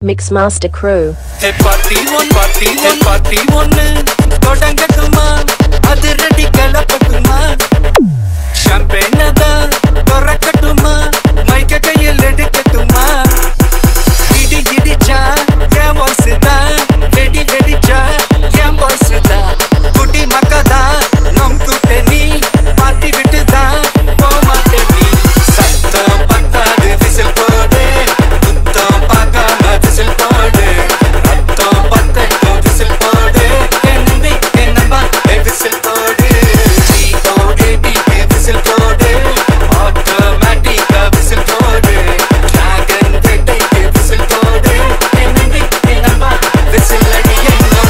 MiXMaster crew. party one, தொடங்கட்டுமா அது ready கலப்பட்டுமா champagne தான் தொறக்கட்டுமா மைக்க கையில் எடுக்கட்டுமா இடி இடிச்சா என் வாய்ஸ் தான் வெடி வெடிச்சா என் வாய்ஸ் தான் குட்டி மக்கதா நம் கூட்டணி பாத்தி விட்டு தான் போமாட்டே நீ சத்தம் பத்தாது விசில் போடு குத்தம் பார்க்காம விசில் போடு ரத்தம் பத்தட்டும் விசில் போடு என்னம்பி என்னம்பா விசில் போடு COAD விசில் போடு ஆட்டோமேட்டிக்கா விசில் போடு டிராகன் வேட்டைக்கு விசில் போடு என்னம்பி என்னம்பா விசில் அடி என்னோடு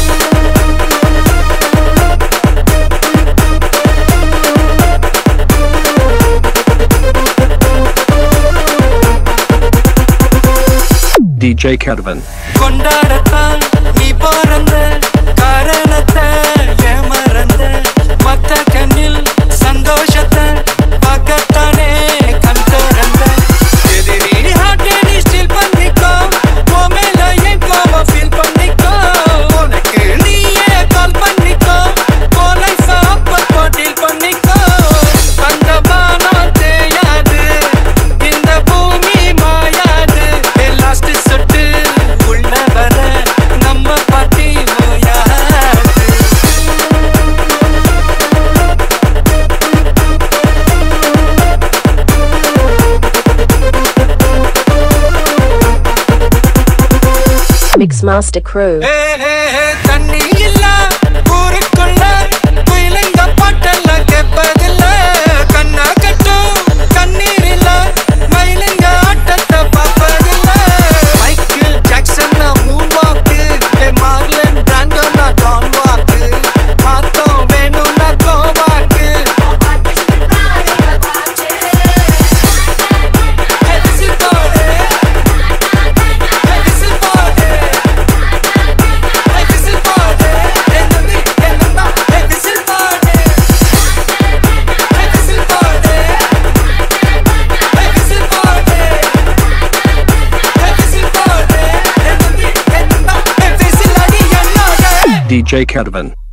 DJ Kettavan. கொண்டாடத்தான் நீ பிறந்த காரணத்தை ஏமறந்த மத்த கண்ணில் சந்தோஷத்தை பார்க்கத்தானே கண் திறந்த எதிரி ஹார்ட்டை நீ ஸ்டீல் பண்ணிக்கோ உன் மேல என் கோபம் ஃபீல் பண்ணிக்கோ உனக்கு நீயே கால் பண்ணிக்கோ உன் லைஃப் அப்பப்போ டீல் பண்ணிக்கோ அந்த பானம் தேயாது இந்த பூமி மாயாது லாஸ்ட் சொட்டு உள்ள வர நம்ம பாட்டி ஓயாது MiXMaster crew. தண்ணி இல்ல ஊருக்குள்ள குயிலங்க பாட்டெல்லாம் கேட்பதில்ல கண்ணா கட்டும் கண்ணீர் இல்ல மயிலுங்க ஆட்டத்தை பார்ப்பதில்ல Michael Jackson moon walk Marlon பிராண்டோனா டான் வாக்கு மாத்தம் வேணும்னா கோவாக்கு விசில் போடு விசில் போடு விசில் போடு என்னம்பி என்னம்பா விசில் போடு விசில் போடு விசில் போடு விசில் போடு என்னம்பி என்னம்பா விசில் அடி என்னோட DJ Kettavan.